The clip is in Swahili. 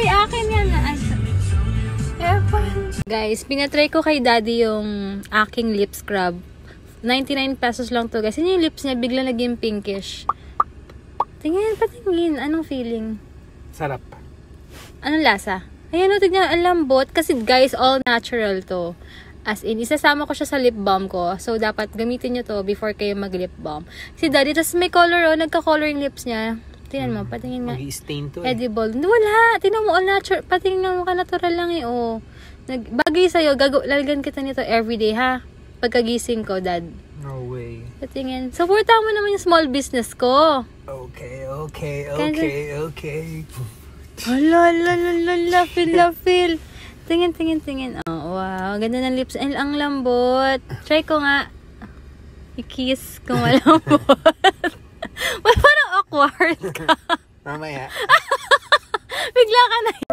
Ay, akin yan. Ay, guys, pinatry ko kay daddy yung aking lip scrub. 99 pesos lang to, guys. Yun yung lips niya, bigla naging pinkish. Tingin, patingin. Anong feeling? Sarap. Anong lasa? Ayan o, tignan, ang lambot. Kasi guys, all natural to. As in, isasama ko siya sa lip balm ko. So, dapat gamitin nyo to before kayo mag-lip balm. Si daddy, tas may color o, nagka-color yung lips niya. Tingnan mo, patingin nga. Mag-i-stain to Edible. Wala, tingnan mo, all natural. Patingin mo ka, natural lang eh, oh. Bagay sa'yo, lalagyan kita nito everyday, ha? Pagkagising ko, dad. No way. Patingin. Supportan mo naman yung small business ko. Okay. Hala, feel. Tingin. Oh, wow. Ganda ng lips. Ay, ang lambot. Try ko nga. I-kiss kung malambot. Parang awkward ka. Mamaya. Bigla ka na